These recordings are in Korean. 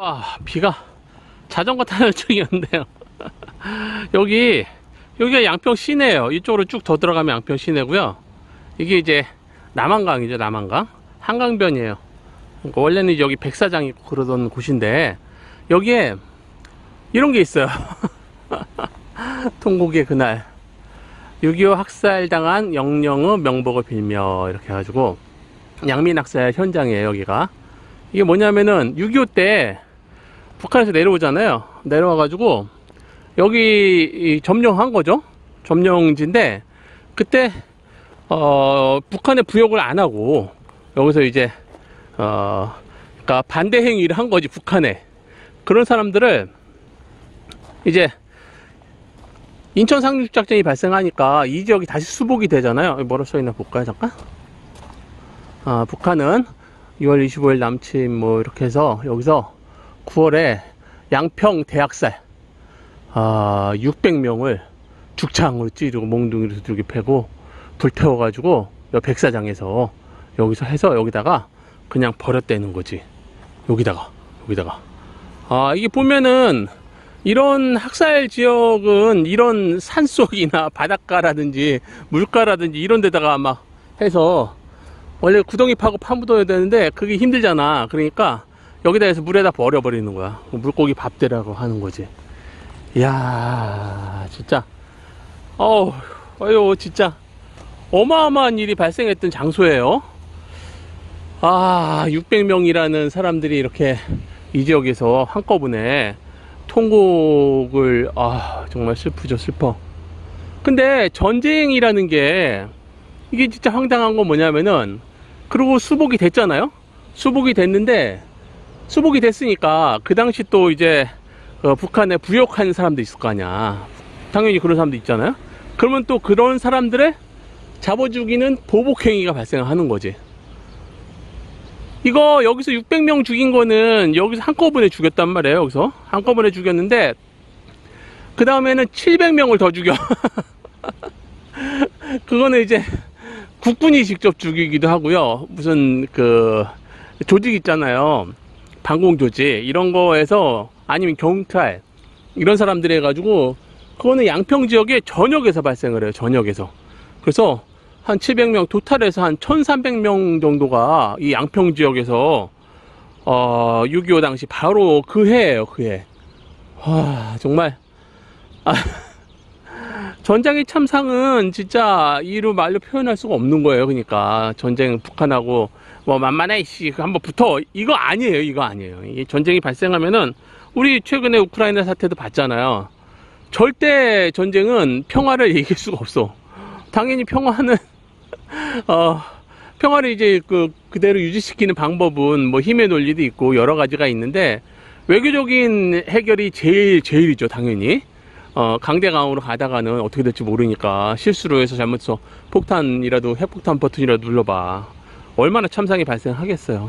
비가 자전거 타는 중이었는데요. 여기가 양평 시내예요. 이쪽으로 쭉 더 들어가면 양평 시내고요. 이게 이제 남한강이죠. 남한강 한강변이에요. 그러니까 원래는 여기 백사장 있고 그러던 곳인데 여기에 이런 게 있어요. 통곡의 그날 6.25 학살당한 영령의 명복을 빌며 이렇게 해가지고 양민학살 현장이에요. 여기가 이게 뭐냐면은 6.25 때 북한에서 내려오잖아요. 내려와가지고 여기 점령한 거죠. 점령지인데 그때 북한의 부역을 안 하고 여기서 이제 그러니까 반대 행위를 한 거지. 북한에 그런 사람들을 이제 인천 상륙작전이 발생하니까 이 지역이 다시 수복이 되잖아요. 뭐라 써있나 볼까요? 잠깐. 북한은 6월 25일 남침 뭐 이렇게 해서 여기서 9월에 양평 대학살 600명을 죽창으로 찌르고 몽둥이로 두들겨 패고 불태워가지고 백사장에서 여기서 해서 여기다가 그냥 버렸다는 거지. 여기다가 이게 보면은 이런 학살 지역은 이런 산속이나 바닷가라든지 물가라든지 이런 데다가 막 해서 원래 구덩이 파고 파묻어야 되는데 그게 힘들잖아. 그러니까 여기다 해서 물에다 버려버리는 거야. 물고기 밥대라고 하는 거지. 이야 진짜 아유 진짜 어마어마한 일이 발생했던 장소예요. 600명이라는 사람들이 이렇게 이 지역에서 한꺼번에 통곡을 정말 슬프죠. 슬퍼. 근데 전쟁이라는 게 이게 진짜 황당한 건 뭐냐면은 그리고 수복이 됐잖아요. 수복이 됐는데 수복이 됐으니까 그 당시 또 이제 북한에 부역한 사람도 있을 거 아니야. 당연히 그런 사람도 있잖아요. 그러면 또 그런 사람들을 잡아 죽이는 보복행위가 발생하는 거지. 이거 여기서 600명 죽인 거는 여기서 한꺼번에 죽였단 말이에요. 여기서 한꺼번에 죽였는데 그 다음에는 700명을 더 죽여. 그거는 이제 국군이 직접 죽이기도 하고요. 무슨 그 조직 있잖아요. 반공조직 이런 거에서 아니면 경찰 이런 사람들이 해가지고 그거는 양평 지역의 전역에서 발생을 해요. 전역에서. 그래서 한 700명 토탈에서 한 1300명 정도가 이 양평 지역에서 6.25 당시 바로 그 해예요. 그 해. 정말 전쟁의 참상은 진짜 이루 말로 표현할 수가 없는 거예요. 그러니까 전쟁 북한하고 뭐 만만해 씨 한번 붙어 이거 아니에요. 이거 아니에요. 이 전쟁이 발생하면은 우리 최근에 우크라이나 사태도 봤잖아요. 절대 전쟁은 평화를 이길 수가 없어. 당연히 평화는 평화를 이제 그대로 유지시키는 방법은 뭐 힘의 논리도 있고 여러 가지가 있는데 외교적인 해결이 제일이죠. 당연히 강대강으로 가다가는 어떻게 될지 모르니까 실수로 해서 잘못해서 폭탄이라도 핵폭탄 버튼이라도 눌러봐. 얼마나 참상이 발생하겠어요.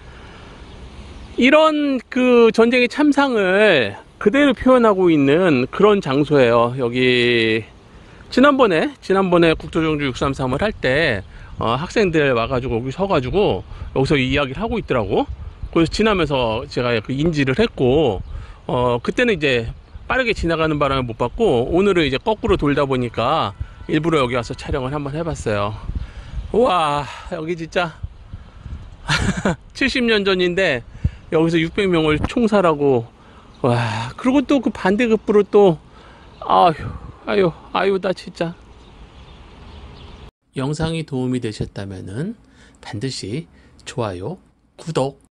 이런 그 전쟁의 참상을 그대로 표현하고 있는 그런 장소예요. 여기 지난번에 국토정주 633을 할 때 학생들 와가지고 여기 서가지고 여기서 이야기를 하고 있더라고. 그래서 지나면서 제가 그 인지를 했고 그때는 이제 빠르게 지나가는 바람에 못 봤고 오늘은 이제 거꾸로 돌다 보니까 일부러 여기 와서 촬영을 한번 해봤어요. 우와 여기 진짜 70년 전인데 여기서 600명을 총살하고 와 그리고 또 그 반대급부로 또 아유 나 진짜. 영상이 도움이 되셨다면은 반드시 좋아요, 구독